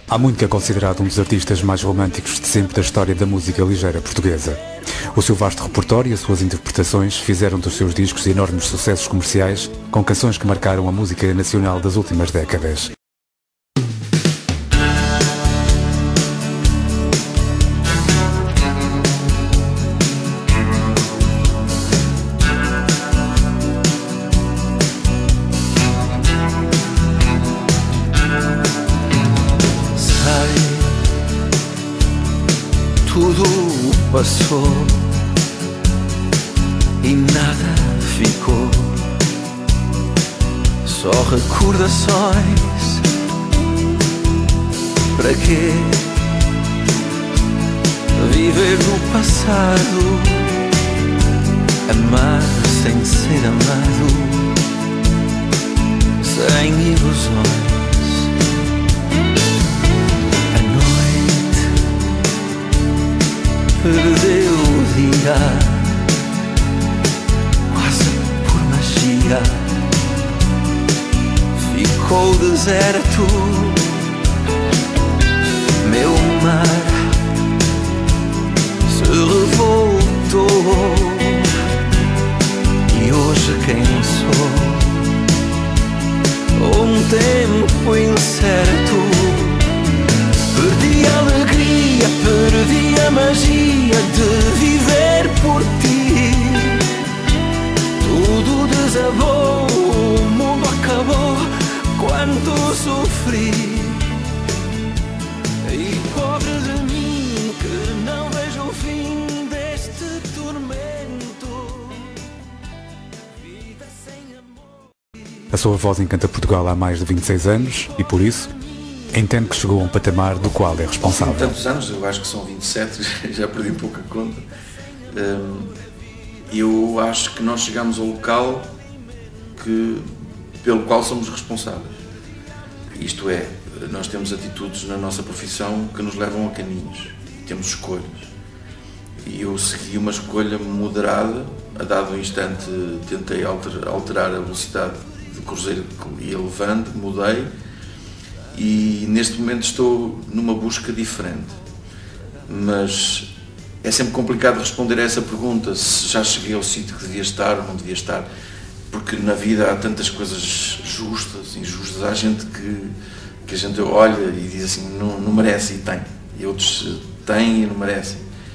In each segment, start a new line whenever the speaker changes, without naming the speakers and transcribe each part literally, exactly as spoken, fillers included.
Há muito que é considerado um dos artistas mais românticos de sempre da história da música ligeira portuguesa. O seu vasto repertório e as suas interpretações fizeram dos seus discos enormes sucessos comerciais, com canções que marcaram a música nacional das últimas décadas.
Tudo passou e nada ficou, só recordações. Para quê viver no passado, amar sem ser amado, sem ilusões? Perdeu o dia, quase por magia, ficou deserto. Meu mar se revoltou e hoje quem sou? Um tempo incerto. Perdi a alegria, perdi a magia de viver por ti. Tudo desabou, o mundo acabou, quanto sofri. E pobre de mim, que não vejo o fim deste tormento. Vida sem amor.
A sua voz encanta Portugal há mais de vinte e seis anos e, por isso, entendo que chegou a um patamar do qual é responsável.
Tantos anos, eu acho que são vinte e sete, já perdi um pouco a conta. Eu acho que nós chegamos ao local que, pelo qual somos responsáveis. Isto é, nós temos atitudes na nossa profissão que nos levam a caminhos, temos escolhas. E eu segui uma escolha moderada, a dado um instante tentei alterar a velocidade de cruzeiro que ia levando, mudei. E neste momento estou numa busca diferente, mas é sempre complicado responder a essa pergunta, se já cheguei ao sítio que devia estar ou não devia estar, porque na vida há tantas coisas justas, injustas, há gente que, que a gente olha e diz assim, não, não merece e tem, e outros têm e não merecem.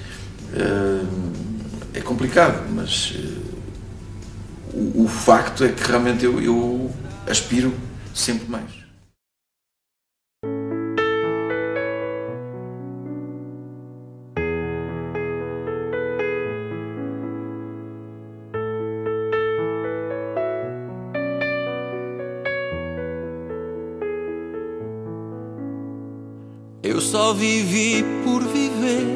É complicado, mas o, o facto é que realmente eu, eu aspiro sempre mais.
Eu só vivi por viver,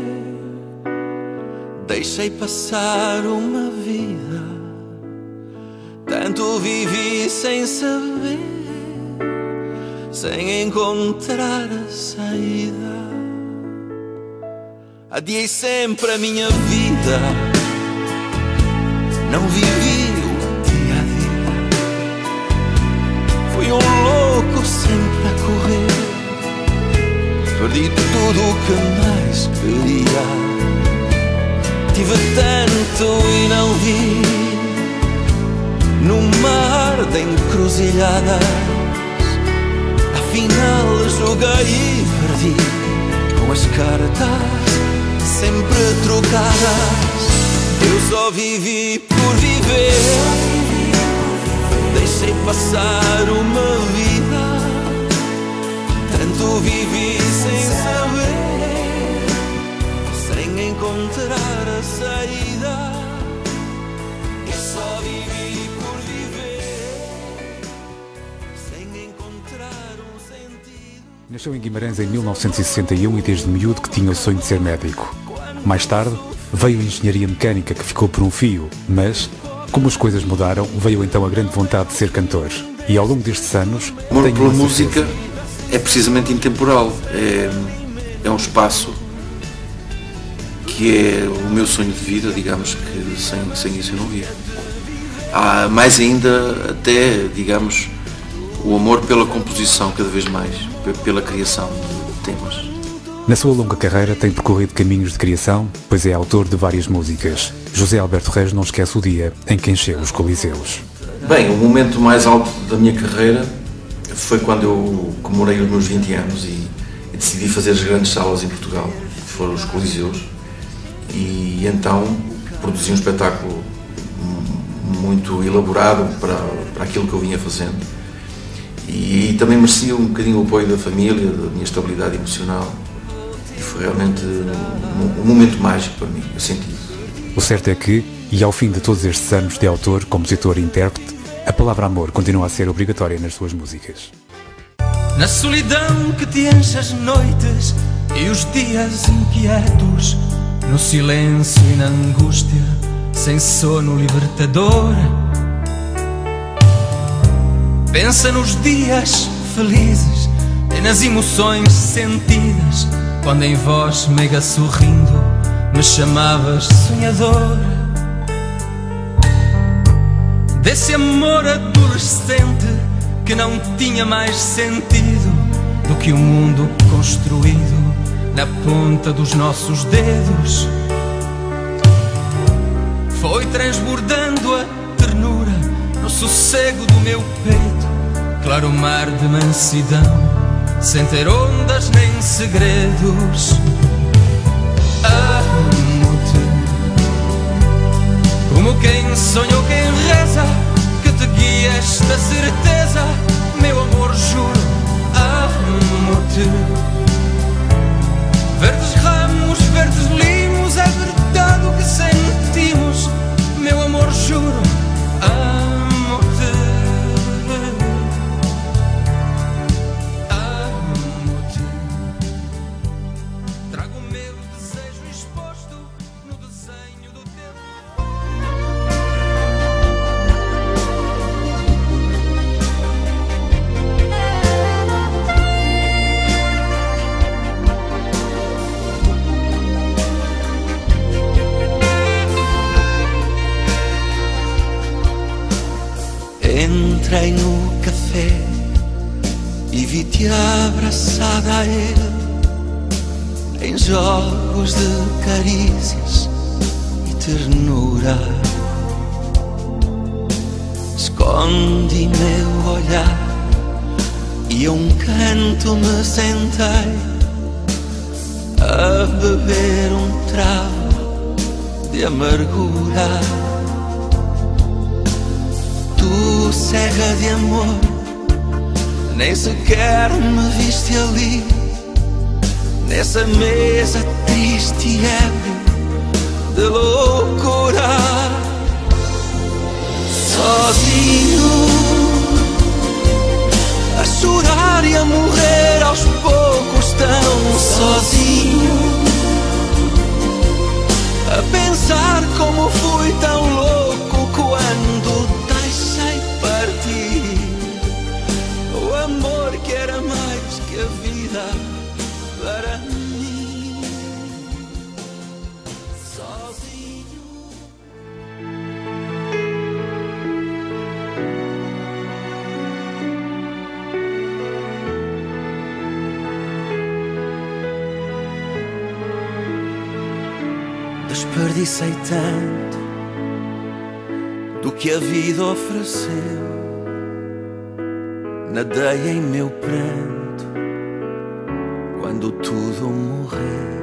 deixei passar uma vida. Tanto vivi sem saber, sem encontrar a saída. Adiei sempre a minha vida, não vivi o dia a dia. Fui um louco sempre a correr, perdi tudo o que mais queria. Tive tanto e não vi, no mar de encruzilhadas. Afinal joguei e perdi, com as cartas sempre trocadas. Eu só vivi por viver, deixei passar uma vida. Tanto vivi sem saber, sem encontrar a saída. Eu só vivi por viver, sem encontrar um sentido.
Nasceu em Guimarães em mil novecentos e sessenta e um e desde miúdo que tinha o sonho de ser médico. Mais tarde veio a engenharia mecânica, que ficou por um fio, mas, como as coisas mudaram, veio então a grande vontade de ser cantor. E ao longo destes anos,
amor
tenho
pela
uma
música
certeza.
É precisamente intemporal, é, é um espaço que é o meu sonho de vida, digamos que sem, sem isso eu não vivo. Há mais ainda até, digamos, o amor pela composição cada vez mais, pela criação temas.
Na sua longa carreira tem percorrido caminhos de criação, pois é autor de várias músicas. José Alberto Reis não esquece o dia em que encheu os coliseus.
Bem, o momento mais alto da minha carreira foi quando eu comemorei os meus vinte anos e, e decidi fazer as grandes salas em Portugal, que foram os coliseus, e então produzi um espetáculo muito elaborado para, para aquilo que eu vinha fazendo. E, e também merecia um bocadinho o apoio da família, da minha estabilidade emocional. E foi realmente um, um momento mágico para mim, eu senti isso.
O certo é que, e ao fim de todos estes anos de autor, compositor e intérprete, a palavra amor continua a ser obrigatória nas suas músicas.
Na solidão que te enche as noites e os dias inquietos, no silêncio e na angústia, sem sono libertador, pensa nos dias felizes e nas emoções sentidas, quando em voz meiga sorrindo me chamavas sonhador. Desse amor adolescente que não tinha mais sentido do que o mundo construído na ponta dos nossos dedos. Foi transbordando a ternura no sossego do meu peito, claro mar de mansidão, sem ter ondas nem segredos. Amo-te como quem sonhou, quem reza, que te guia esta certeza, meu amor, juro. Amo-te. Verdes ramos, verdes limos, é verdade o que sentimos, meu amor, juro. Amo-te. Amo-te. Trago o meu desejo exposto no desenho do teu. Entrei no café e vi-te abraçada a ele, em jogos de carícias e ternura. Escondi meu olhar e a um canto me sentei a beber um trago de amargura. Tu, cega de amor, nem sequer me viste ali, nessa mesa triste e ébrio de loucura. Sozinho, a chorar e a morrer aos poucos, tão sozinho, a pensar como fui tão louco quando deixei partir o amor que era mais que a vida para mim. Sozinho. Desperdicei tanto do que a vida ofereceu, nadei em meu pranto quando tudo morreu.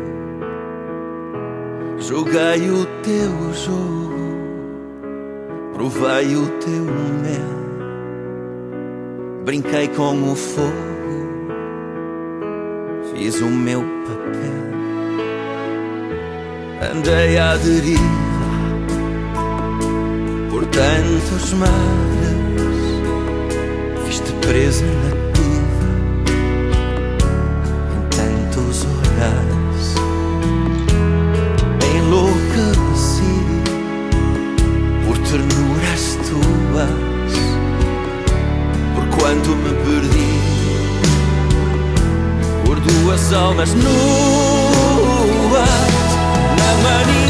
Joguei o teu jogo, provei o teu mel, brinquei com o fogo, fiz o meu papel. Andei à deriva por tantos mares, fiz-te presa nativa em tantos olhares. Enlouqueci por ternuras tuas, por quando me perdi por duas almas nuas na mania